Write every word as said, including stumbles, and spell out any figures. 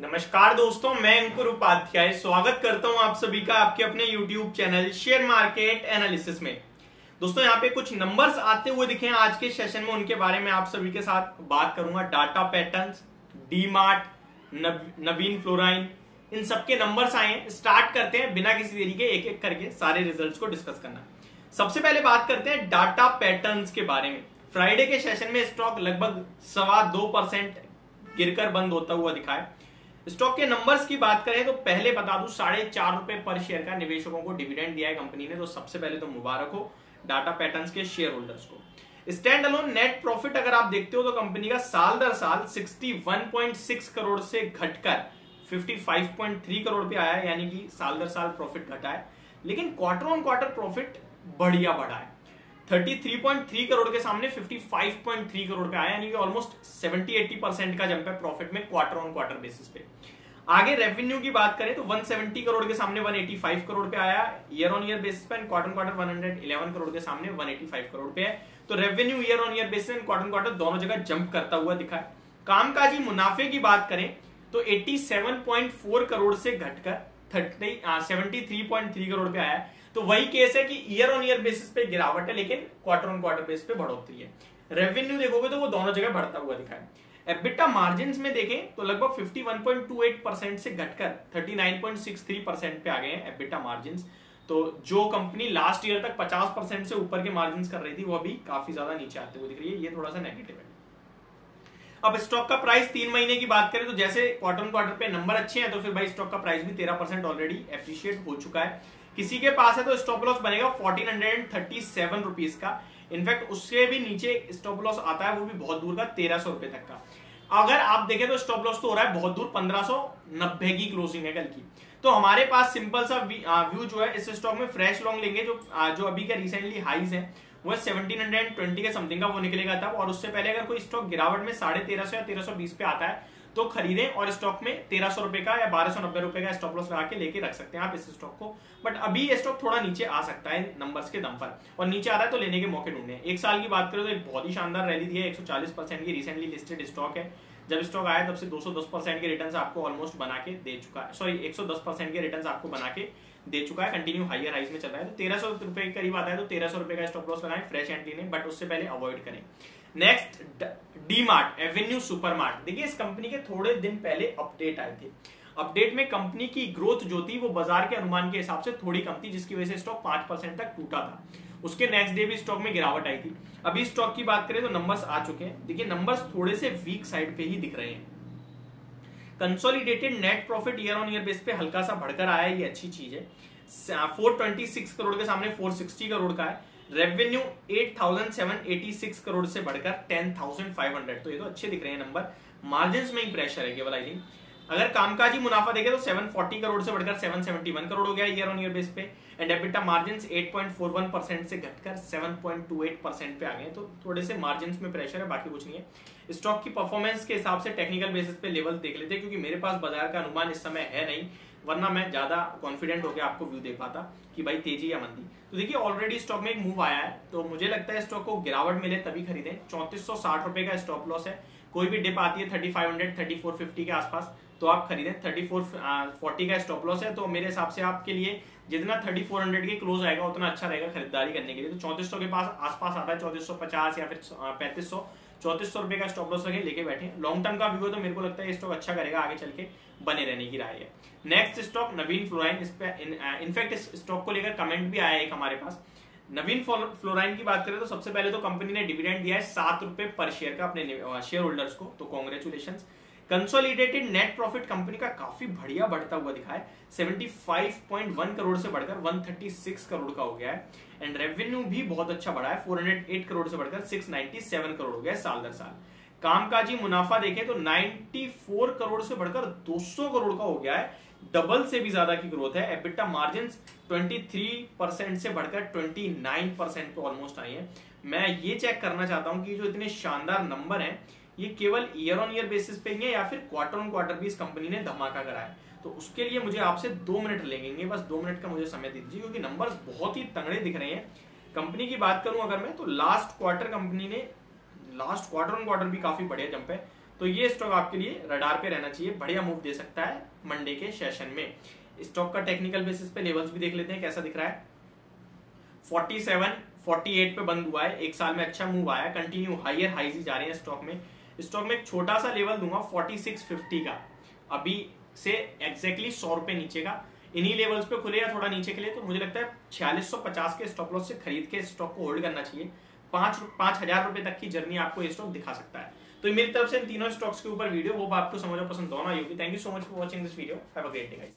नमस्कार दोस्तों, मैं अंकुर उपाध्याय स्वागत करता हूं आप सभी का आपके अपने YouTube channel share market analysis में। दोस्तों यहाँ पे कुछ नंबर्स आते हुए दिखे हैं आज के सेशन में, उनके बारे में आप सभी के साथ बात करूंगा। Data Patterns, DMart, Navin Fluorine, इन सबके नंबर्स आए हैं। स्टार्ट करते हैं बिना किसी देरी के, एक एक करके सारे रिजल्ट्स को डिस्कस करना। सबसे पहले बात करते हैं डाटा पैटर्न्स के बारे में। फ्राइडे के सेशन में स्टॉक लगभग सवा दो परसेंट गिरकर बंद होता हुआ दिखा है। स्टॉक के नंबर्स की बात करें तो पहले बता दूं, साढ़े चार रुपए पर शेयर का निवेशकों को डिविडेंड दिया है कंपनी ने, तो सबसे पहले तो मुबारक हो डाटा पैटर्न्स के शेयर होल्डर्स को। स्टैंड अलोन नेट प्रॉफिट अगर आप देखते हो तो कंपनी का साल दर साल इकसठ पॉइंट छह करोड़ से घटकर पचपन पॉइंट तीन करोड़ पे आया है, यानी कि साल दर साल प्रॉफिट घटा है। लेकिन क्वार्टर ऑन क्वार्टर प्रॉफिट बढ़िया बढ़ा है, तैंतीस पॉइंट तीन करोड़ के सामने पचपन पॉइंट तीन करोड़ पे आया, यानी कि ऑलमोस्ट सत्तर अस्सी परसेंट का जंप है प्रॉफिट में क्वार्टर ऑन क्वार्टर बेसिस पे। आगे रेवेन्यू की बात करें तो एक सौ सत्तर करोड़ के सामने एक सौ पचासी करोड़ पे आया ईयर ऑन ईयर बेसिस पे, क्वार्टर ऑन क्वार्टर एक सौ ग्यारह करोड़ के सामने एक सौ पचासी करोड़ पे है। तो revenue year on year basis पे, क्वार्टर ऑन क्वार्टर दोनों जगह जंप करता हुआ दिखा है। कामकाजी मुनाफे की बात करें तो सत्तासी पॉइंट चार करोड़ से घटकर तिहत्तर पॉइंट तीन करोड़ पे आया है। तो वही केस है कि ईयर ऑन ईयर बेसिस पे गिरावट है, लेकिन क्वार्टर ऑन क्वार्टर बेसिस पे बढ़ोतरी है। रेवेन्यू देखोगे तो वो दोनों जगह बढ़ता हुआ दिखा है। एबिटा मार्जिन्स में देखें तो लगभग इक्यावन पॉइंट दो आठ परसेंट से घटकर उनतालीस पॉइंट तिरसठ परसेंट पे आ गए हैं एबिटा मार्जिन्स। तो जो कंपनी लास्ट ईयर तक पचास परसेंट से ऊपर के मार्जिन्स कर रही थी वो अभी काफी ज्यादा नीचे आते हुए दिख रही है, ये थोड़ा सा नेगेटिव है। अब स्टॉक का प्राइस तीन महीने की बात करें तो जैसे क्वार्टर ऑन क्वार्टर पे नंबर अच्छे हैं तो फिर भाई स्टॉक का प्राइस भी तेरह परसेंट ऑलरेडी एप्रिशिएट हो चुका है। किसी के पास है तो स्टॉप लॉस बनेगा फोर्टीन थर्टी सेवन रुपीज का। इनफैक्ट उससे भी नीचे स्टॉप लॉस आता है, वो भी बहुत दूर का, तेरह सौ रुपए तक का। अगर आप देखें तो स्टॉप लॉस तो हो रहा है बहुत दूर, पंद्रह सौ नब्बे की क्लोजिंग है कल की। तो हमारे पास सिंपल सा व्यू जो है इस स्टॉक में फ्रेश लॉन्ग लेंगे, जो जो अभी का रिसेंटली हाईज है वो सत्रह सौ बीस के समथिंग का वो निकलेगा तब, और उससे पहले अगर कोई स्टॉक गिरावट में साढ़े तेरह सौ या तेरह सौ बीस पे आता है तो खरीदें, और स्टॉक में तेरह सौ रुपए का या बारह सौ नब्बे रुपए का स्टॉप लॉस लगा के लेके रख सकते हैं आप इस स्टॉक को। बट अभी ये स्टॉक थोड़ा नीचे आ सकता है नंबर्स के दम पर, और नीचे आ रहा है तो लेने के मौके ढूंढने। एक साल की बात करें तो एक बहुत ही शानदार रैली दी है, एक सौ चालीस परसेंट की रिसेंटली लिस्टेड स्टॉक है। जब स्टॉक आया तब से दो सौ दस परसेंट के रिटर्न्स आपको ऑलमोस्ट बना के दे चुका है, सॉरी एक सौ दस परसेंट के रिटर्न्स आपको बना के दे चुका है, कंटिन्यू हायर हाइज में चल रहा है। तो तेरह सौ रुपए के करीब आता है तो तेरह सौ रुपए का स्टॉप लॉस लगाएं, फ्रेश एंट्री नहीं, बट उससे पहले अवॉइड करें। Next DMart, Avenue Supermart. देखिए इस कंपनी के थोड़े दिन पहले अपडेट आए थे। अपडेट में कंपनी की ग्रोथ जो थी वो बाजार के अनुमान के हिसाब से थोड़ी कम थी, जिसकी वजह से स्टॉक पांच परसेंट तक टूटा था। उसके नेक्स्ट डे भी स्टॉक में गिरावट आई थी। अभी स्टॉक की बात करें तो नंबर्स आ चुके हैं। देखिए नंबर्स थोड़े से वीक साइड पे ही दिख रहे हैं। Consolidated net profit year on year base पे हल्का सा बढ़कर आया है, ये अच्छी चीज है। चार सौ छब्बीस करोड़ के सामने चार सौ साठ करोड़ का है। रेवेन्यू आठ हज़ार सात सौ छियासी करोड़ से बढ़कर दस हज़ार पाँच सौ, तो ये तो अच्छे दिख रहे हैं नंबर। मार्जिन्स में ही प्रेशर है केवल, आई थिंक। अगर कामकाजी मुनाफा देखें तो सात सौ चालीस करोड़ से बढ़कर सात सौ इकहत्तर करोड़ हो गया ईयर ऑन ईयर बेस पे, एंड एबिटा मार्जिन्स आठ पॉइंट चार एक परसेंट से घटकर सात पॉइंट दो आठ परसेंट पे आ गए, तो थोड़े से मार्जिन्स में प्रेशर है, बाकी कुछ नहीं है। स्टॉक की परफॉर्मेंस के हिसाब से टेक्निकल बेसिस पे लेवल देख लेते हैं, क्योंकि मेरे पास बाजार का अनुमान इस समय है नहीं, वरना मैं ज्यादा कॉन्फिडेंट होकर आपको व्यू दे पाता कि भाई तेजी या मंदी। तो देखिए ऑलरेडी स्टॉक में एक मूव आया है, तो मुझे लगता है स्टॉक को गिरावट मिले तभी खरीदें। चौंतीस सौ साठ रुपए का स्टॉप लॉस है। कोई भी डिप आती है thirty five hundred thirty four fifty के आसपास तो आप खरीदें। थर्टी फोर फोर्टी का स्टॉप लॉस है, तो मेरे हिसाब से आपके लिए जितना थर्टी फोर हंड्रेड के क्लोज आएगा उतना अच्छा रहेगा खरीदारी करने के लिए। तो चौंतीस सौ के पास आसपास आता है, चौंतीस सौ पचास या फिर पैंतीस सौ चौंतीस सौ रुपए का स्टॉप लॉस रखे, लेके बैठे। लॉन्ग टर्म का व्यू है तो मेरे को लगता है ये स्टॉक अच्छा करेगा, आगे चल के बने रहने की राय है। Next stock Navin Fluorine. इस पे इनफैक्ट इस स्टॉक को लेकर कमेंट भी आया एक हमारे पास। नवीन फ्लोराइन की बात करें तो सबसे पहले तो कंपनी ने डिविडेंड दिया है सात रुपए पर शेयर का अपने शेयर होल्डर्स को, तो congratulation. Consolidated net profit company का काफी बढ़िया बढ़ता हुआ दिखा है, पचहत्तर पॉइंट एक करोड़ से बढ़कर एक सौ छत्तीस करोड़ का हो गया है, एंड रेवेन्यू भी बहुत अच्छा बढ़ा है, चार सौ आठ करोड़ से बढ़कर छह सौ सत्तानवे करोड़ हो गया है साल दर साल। कामकाजी मुनाफा देखें तो चौरानवे करोड़ से बढ़कर दो सौ करोड़ का हो गया है, डबल से भी ज्यादा की ग्रोथ है। एबिटा मार्जिन्स तेईस परसेंट से बढ़कर उनतीस परसेंट पे ऑलमोस्ट आई है। मैं ये चेक करना चाहता हूं कि जो इतने शानदार नंबर हैं ये केवल ईयर ऑन ईयर बेसिस पे ही है या फिर क्वार्टर ऑन क्वार्टर भी इस कंपनी ने धमाका करा है। तो उसके लिए मुझे आपसे दो मिनट लगेंगे, बस दो मिनट का मुझे समय दीजिए, क्योंकि नंबर्स बहुत ही तगड़े दिख रहे हैं। कंपनी की बात करूं अगर मैं, तो लास्ट क्वार्टर कंपनी ने लास्ट क्वार्टर ऑन क्वार्टर भी काफी बढ़िया जंप है, तो ये स्टॉक आपके लिए रडार पे रहना चाहिए, बढ़िया मूव दे सकता है मंडे के सेशन में। स्टॉक का टेक्निकल बेसिस पे लेवल्स भी देख लेते हैं कैसा दिख रहा है। सैंतालीस, अड़तालीस पे बंद हुआ है, एक साल में अच्छा मूव आया, कंटिन्यू हायर हाइज ही जा रहे हैं स्टॉक में। स्टॉक में एक छोटा सा लेवल दूंगा छियालीस पचास का, अभी से एग्जैक्टली सौ रुपए नीचे का। इन्हीं लेवल्स पे खुले या थोड़ा नीचे के लिए तो मुझे लगता है छियालीस सौ पचास के स्टॉप लॉस से खरीद के स्टॉक को होल्ड करना चाहिए। पांच पांच हजार रुपए तक की जर्नी आपको ये स्टॉक दिखा सकता है। तो मेरी तरफ से इन तीनों स्टॉक्स के ऊपर वीडियो वो आपको समझ और पसंद दोनों आई होगी। Thank you so much for watching this video. Have a great day guys.